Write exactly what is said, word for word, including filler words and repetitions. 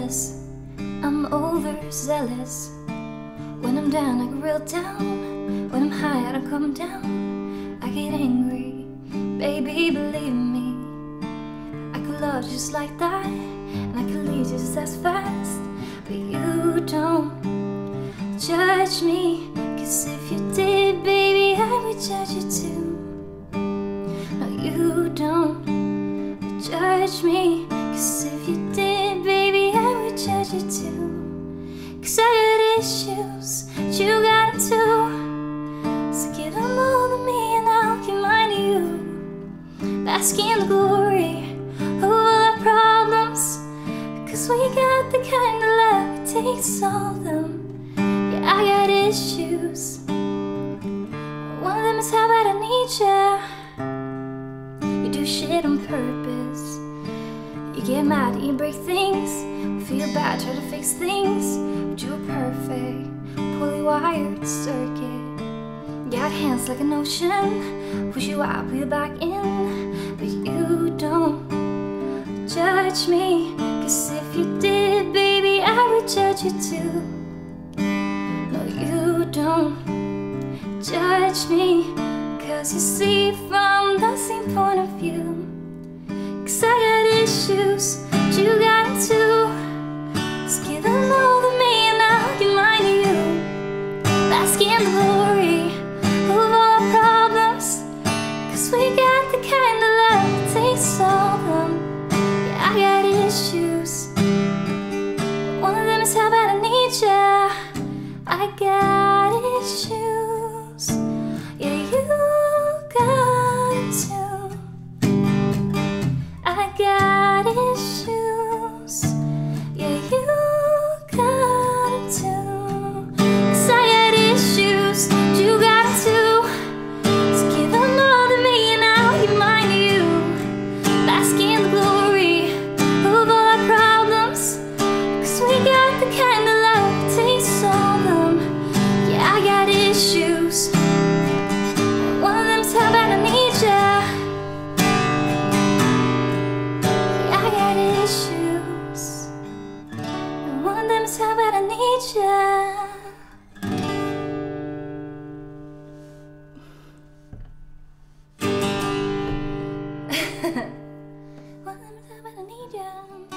jealous, I'm overzealous. When I'm down, I get real down. When I'm high, I don't come down. I get angry, baby, believe me. I could love you just like that, and I could leave just as fast. But you don't judge me, 'cause if you did, baby, I would judge you too. No, you don't judge me, 'cause if you did, baby, I would judge you too. 'Cause I got issues, but you got them too. So give them all to me and I'll give mine to you. Bask in the glory of all our problems, 'cause we got the kind of love it takes to solve them. Yeah, I got issues. One of them is how bad I need ya. You do shit on purpose. You get mad and you break things. Feel bad, try to fix things. But you're perfect, poorly wired circuit. You got hands like an ocean. Push you out, pull you back in. But you don't judge me, 'cause if you did, baby, I would judge you too. No, you don't judge me, 'cause you see from the same point of view. 'Cause I got issues, but you got them too. Just give them all to me and I'll give mine to you. Bask in the glory of all our problems, 'cause we got the kind of love it takes to solve them. Yeah, I got issues. One of them is how bad I need ya. I got issues. Yeah, you got it too. I got issues. Yeah, you got it too. 'Cause I got issues, you got it too. So give them all to me and I'll give mine to you. Bask in the glory of all our problems, 'cause we got the kind of love it takes to solve them. Yeah, I got issues. One of them's how bad I need ya. Yeah, I got issues. And one of them's how bad I need ya. One of them's how bad I need ya.